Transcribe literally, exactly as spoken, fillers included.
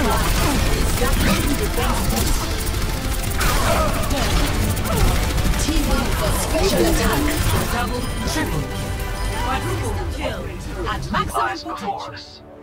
Team up for special attack. Double, triple, quadruple kill at maximum potential.